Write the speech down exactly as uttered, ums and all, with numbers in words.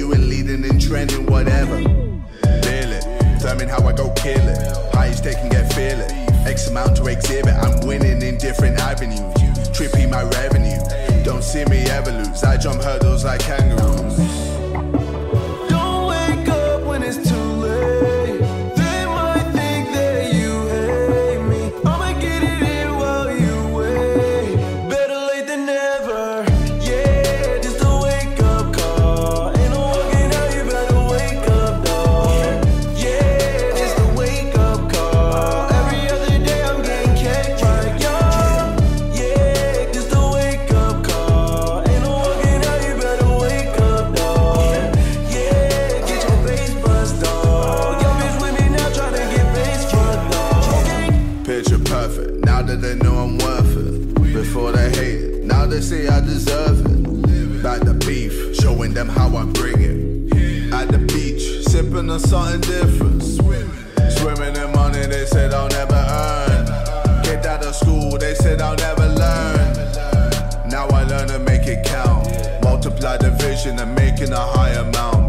doing, leading and trending, whatever. Feel it, determine how I go kill it. Highest they can get, feel it. X amount to exhibit, I'm winning in different avenues. Trippy my revenue, don't see me ever lose. I jump hurdles like kangaroos. Don't wake up when it's too late. They might think that you hate me. I'ma get it in while you wait. Better late than never. Yeah, just a wake up call. Ain't no walking out, you better wake up, dog. Yeah, just a wake up call. Every other day I'm getting cake like y'all. Yeah, just a wake up call. Ain't no walking out, you better wake up, dog. Yeah, get your face bust, dog. Your bitch with me now tryna get face fucked, dog. Picture perfect, now that they know I'm worth it. Before they hate it, now they say I deserve it. Back the beef, showing them how I bring it. At the beach, sipping on something different. Swimming in money they said I'll never earn. Kicked out of school, they said I'll never learn. Now I learn to make it count. Multiply division and making a high amount.